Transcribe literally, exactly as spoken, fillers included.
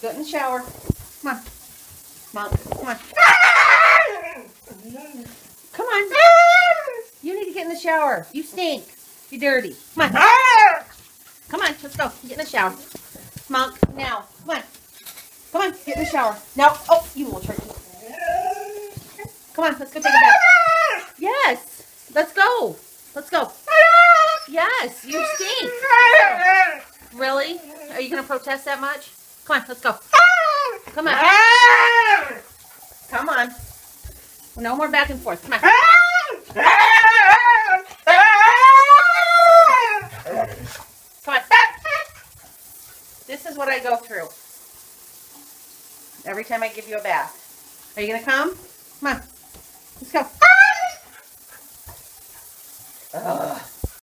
Get in the shower. Come on. Monk, come on. Come on. You need to get in the shower. You stink. You're dirty. Come on. Come on, let's go. Get in the shower. Monk, now. Come on. Come on, get in the shower. Now. Oh, you little turkey. Come on, let's go take a bath. Yes. Let's go. Let's go. Yes, you stink. Really? Are you going to protest that much? Come on, let's go. Come on. Come on. No more back and forth. Come on. Come on. This is what I go through every time I give you a bath. Are you going to come? Come on. Let's go. Ugh.